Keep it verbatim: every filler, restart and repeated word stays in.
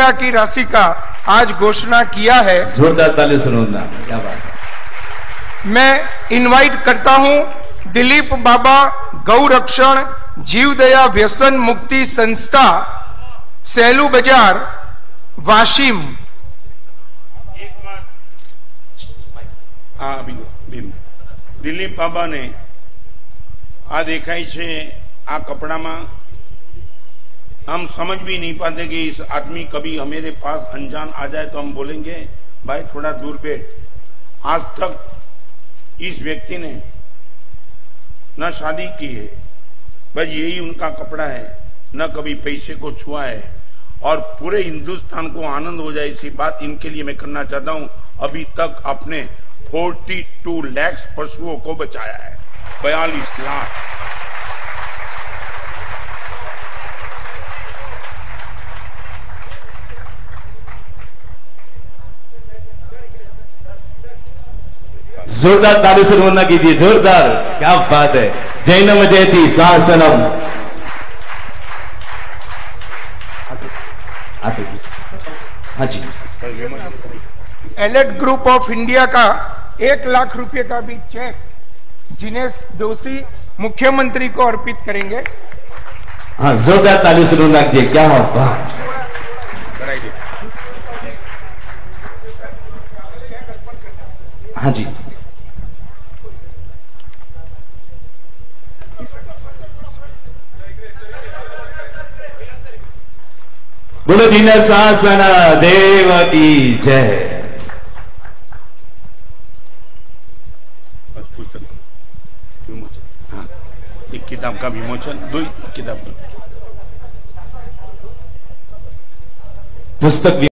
रुपया की राशि का आज घोषणा किया है। जोरदार ताली सुनना, क्या बात है। मैं इनवाइट करता हूं दिलीप बाबा गौरक्षण जीवदया व्यसन मुक्ति संस्था सेलू बाजार वाशिम। हाँ, दिलीप बाबा ने आ देखाई छे आ कपड़ा में हम समझ भी नहीं पाते कि इस आदमी कभी हमारे पास अनजान आ जाए तो हम बोलेंगे भाई थोड़ा दूर बैठ। आज तक इस व्यक्ति ने न शादी की है, बस यही उनका कपड़ा है, न कभी पैसे को छुआ है और पूरे हिंदुस्तान को आनंद हो जाए इसी बात इनके लिए मैं करना चाहता हूं। अभी तक आपने बयालीस लाख पशुओं को बचाया है, बयालीस लाख। जोरदार ताली से रोना कीजिए, जोरदार, क्या बात है। जैनम जयति शासनम। हाँ जी, एलेट ग्रुप ऑफ इंडिया का एक लाख रुपए का भी चेक जिनेश दोषी मुख्यमंत्री को अर्पित करेंगे। हाँ, जोरदार ताली से रोना कीजिए, क्या बात। हाँ जी, बोलो दीन शासन देव की जय। हाँ, एक किताब का विमोचन, दो किताब पुस्तक